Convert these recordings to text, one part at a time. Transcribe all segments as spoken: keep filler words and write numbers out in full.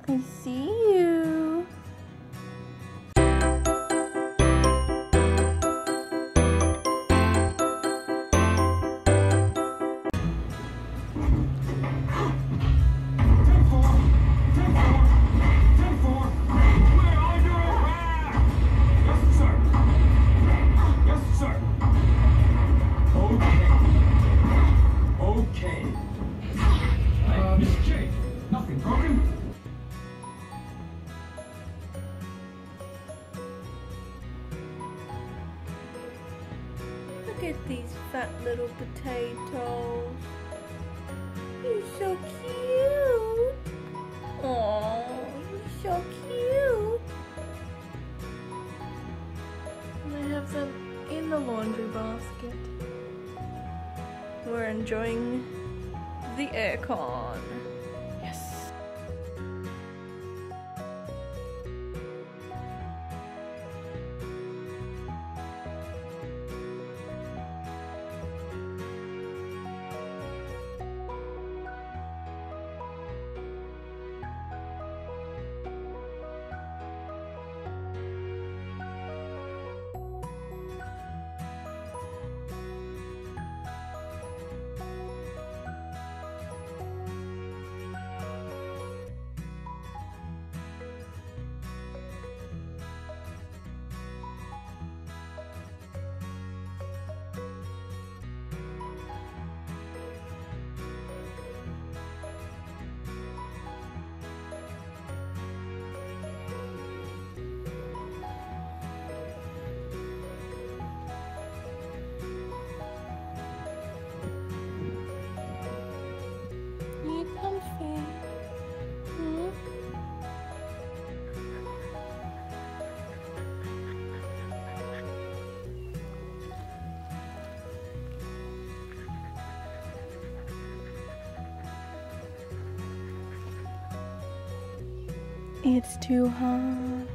I see you. Look at these fat little potatoes. You're so cute. Oh, you're so cute. And I have them in the laundry basket. We're enjoying the aircon. Yes. It's too hot.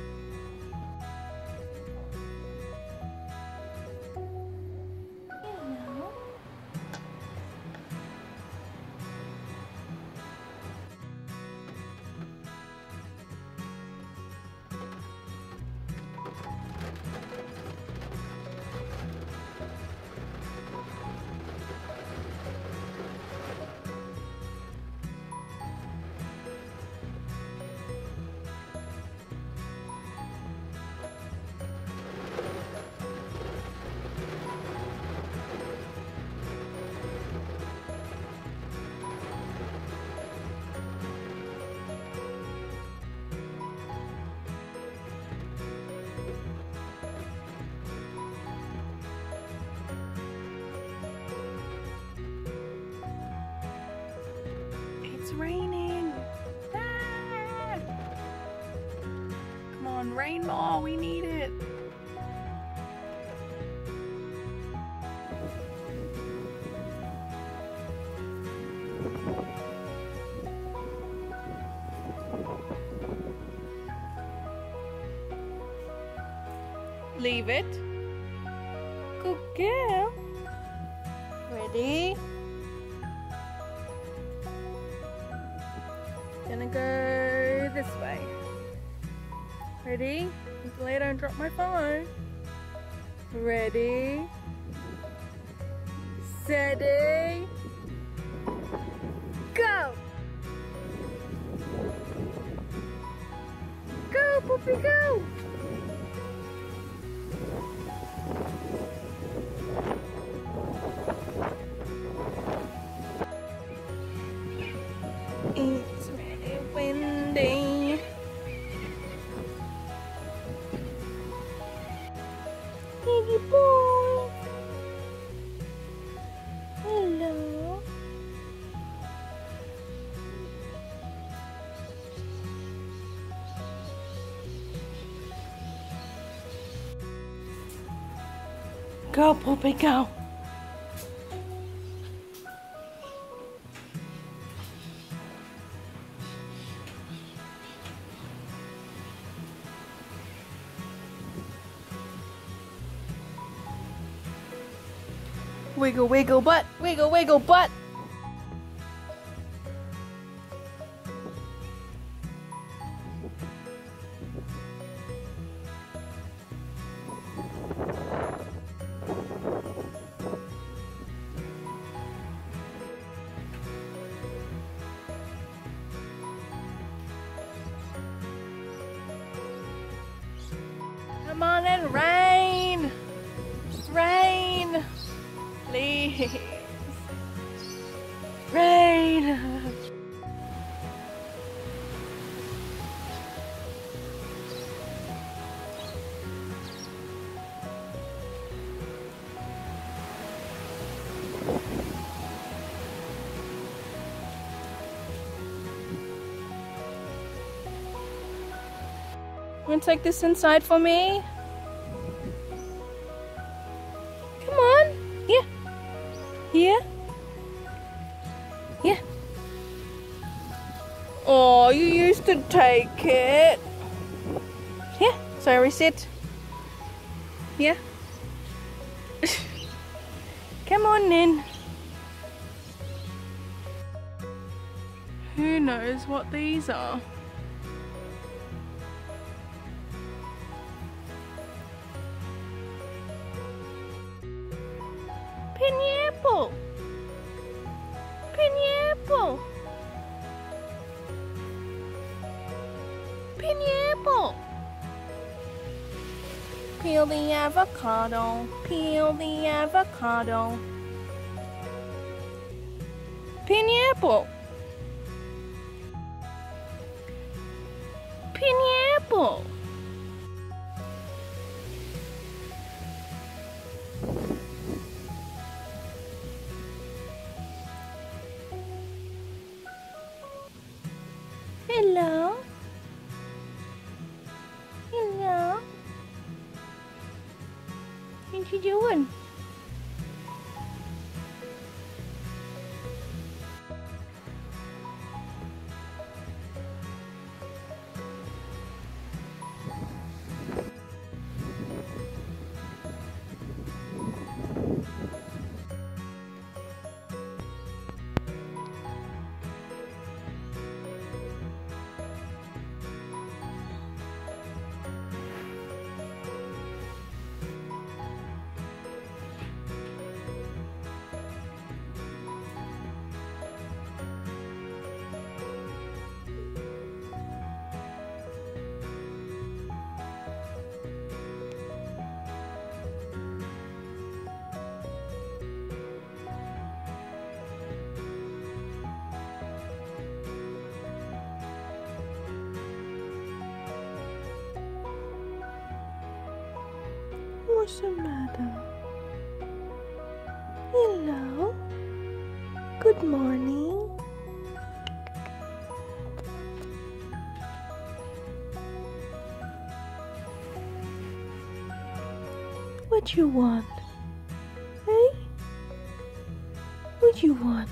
It's raining. Ah! Come on, rain more. We need it. Leave it. Good girl. Ready? Gonna go this way. Ready? Hopefully I don't drop my phone. Ready? Steady. Go! Go, Puppy, go! It's really windy. Baby boy. Hello. Go, Puppy, go. Wiggle, wiggle, butt. Wiggle, wiggle, butt. Come on and rain! Rain! Please! Rain! Want to take this inside for me? Come on. Here. Here. Here. Oh, you used to take it. Here. Sorry, sit. Here. Come on then. Who knows what these are? Pineapple! Pineapple! Pineapple! Peel the avocado, peel the avocado. Pineapple! Pineapple! Hello? Hello? What you doing? What's the matter? Hello? Good morning. What you want? Hey? What you want?